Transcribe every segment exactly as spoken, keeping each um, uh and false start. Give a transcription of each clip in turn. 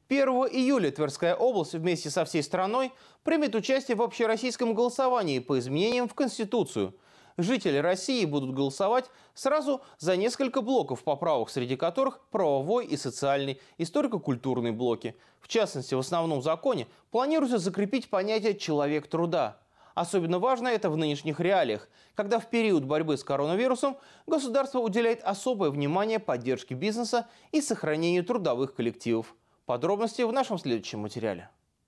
первого июля Тверская область вместе со всей страной примет участие в общероссийском голосовании по изменениям в Конституцию. Жители России будут голосовать сразу за несколько блоков поправок, среди которых правовой и социальный, историко-культурные блоки. В частности, в основном законе планируется закрепить понятие «человек труда». Особенно важно это в нынешних реалиях, когда в период борьбы с коронавирусом государство уделяет особое внимание поддержке бизнеса и сохранению трудовых коллективов. Подробности в нашем следующем материале.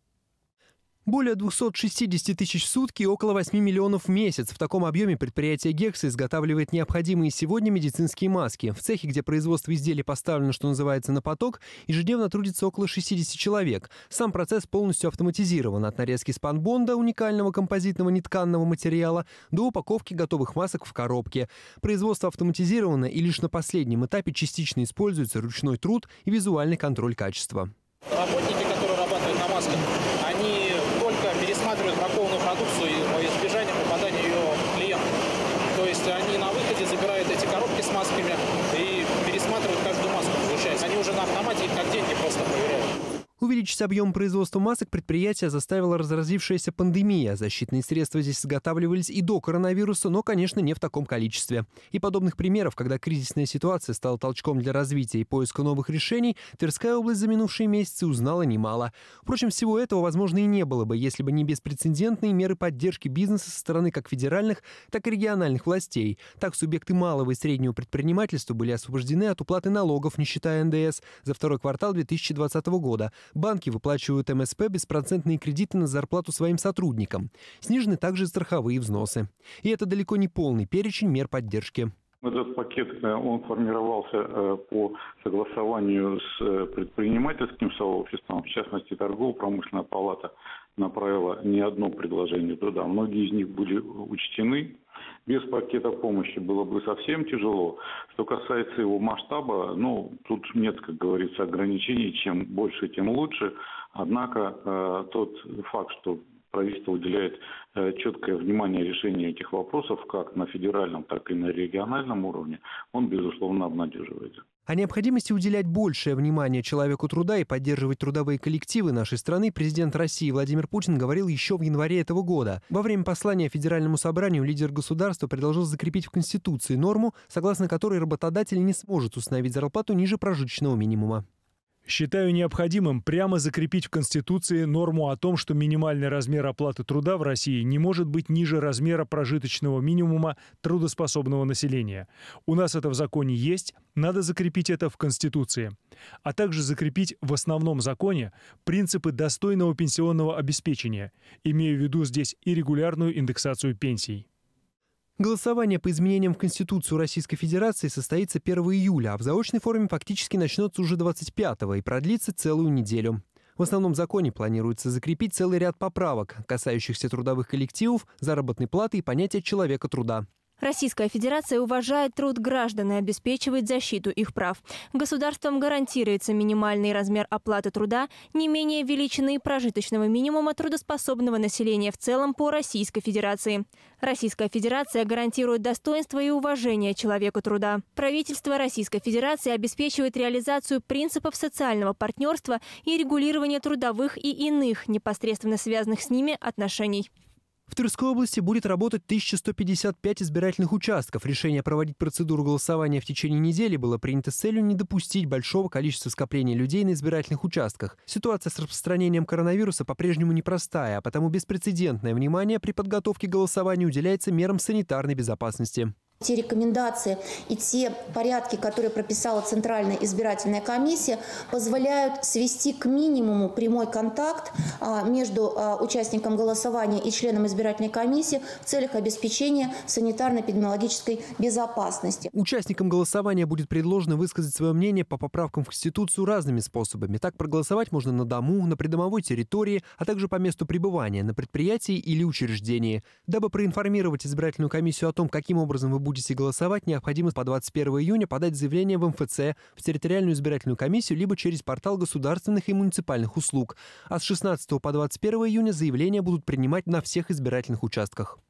Более двухсот шестидесяти тысяч в сутки и около восьми миллионов в месяц. В таком объеме предприятие «Гекса» изготавливает необходимые сегодня медицинские маски. В цехе, где производство изделий поставлено, что называется, на поток, ежедневно трудится около шестидесяти человек. Сам процесс полностью автоматизирован. От нарезки спанбонда, уникального композитного нетканного материала, до упаковки готовых масок в коробке. Производство автоматизировано, и лишь на последнем этапе частично используется ручной труд и визуальный контроль качества. Работники, которые работают на масках, они только пересматривают бракованную продукцию во избежание попадания ее клиентам. То есть они на выходе забирают эти коробки с масками и пересматривают каждую маску, получается. Они уже на автомате их как деньги просто проверяют. Увеличить объем производства масок предприятия заставила разразившаяся пандемия. Защитные средства здесь изготавливались и до коронавируса, но, конечно, не в таком количестве. И подобных примеров, когда кризисная ситуация стала толчком для развития и поиска новых решений, Тверская область за минувшие месяцы узнала немало. Впрочем, всего этого, возможно, и не было бы, если бы не беспрецедентные меры поддержки бизнеса со стороны как федеральных, так и региональных властей. Так, субъекты малого и среднего предпринимательства были освобождены от уплаты налогов, не считая эн дэ эс, за второй квартал две тысячи двадцатого года. Банки выплачивают эм эс пэ беспроцентные кредиты на зарплату своим сотрудникам. Снижены также страховые взносы. И это далеко не полный перечень мер поддержки. Этот пакет, он формировался по согласованию с предпринимательским сообществом, в частности, торгово-промышленная палата направила не одно предложение туда. Многие из них были учтены. Без пакета помощи было бы совсем тяжело. Что касается его масштаба, ну, тут нет, как говорится, ограничений. Чем больше, тем лучше. Однако э, тот факт, что правительство уделяет э, четкое внимание решению этих вопросов, как на федеральном, так и на региональном уровне, он, безусловно, обнадеживает. О необходимости уделять большее внимание человеку труда и поддерживать трудовые коллективы нашей страны президент России Владимир Путин говорил еще в январе этого года. Во время послания Федеральному собранию лидер государства предложил закрепить в Конституции норму, согласно которой работодатель не сможет установить зарплату ниже прожиточного минимума. Считаю необходимым прямо закрепить в Конституции норму о том, что минимальный размер оплаты труда в России не может быть ниже размера прожиточного минимума трудоспособного населения. У нас это в законе есть, надо закрепить это в Конституции. А также закрепить в основном законе принципы достойного пенсионного обеспечения, имея в виду здесь и регулярную индексацию пенсий. Голосование по изменениям в Конституцию Российской Федерации состоится первого июля, а в заочной форме фактически начнется уже двадцать пятого и продлится целую неделю. В основном законе планируется закрепить целый ряд поправок, касающихся трудовых коллективов, заработной платы и понятия человека труда. Российская Федерация уважает труд граждан и обеспечивает защиту их прав. Государством гарантируется минимальный размер оплаты труда не менее величины прожиточного минимума трудоспособного населения в целом по Российской Федерации. Российская Федерация гарантирует достоинство и уважение человеку труда. Правительство Российской Федерации обеспечивает реализацию принципов социального партнерства и регулирования трудовых и иных, непосредственно связанных с ними, отношений. В Тверской области будет работать тысяча сто пятьдесят пять избирательных участков. Решение проводить процедуру голосования в течение недели было принято с целью не допустить большого количества скопления людей на избирательных участках. Ситуация с распространением коронавируса по-прежнему непростая, а потому беспрецедентное внимание при подготовке голосования уделяется мерам санитарной безопасности. Те рекомендации и те порядки, которые прописала Центральная избирательная комиссия, позволяют свести к минимуму прямой контакт между участником голосования и членом избирательной комиссии в целях обеспечения санитарно-эпидемиологической безопасности. Участникам голосования будет предложено высказать свое мнение по поправкам в Конституцию разными способами. Так проголосовать можно на дому, на придомовой территории, а также по месту пребывания, на предприятии или учреждении. Дабы проинформировать избирательную комиссию о том, каким образом вы будете голосовать, необходимо по двадцать первого июня подать заявление в эм эф цэ, в территориальную избирательную комиссию, либо через портал государственных и муниципальных услуг. А с шестнадцатого по двадцать первое июня заявления будут принимать на всех избирательных участках.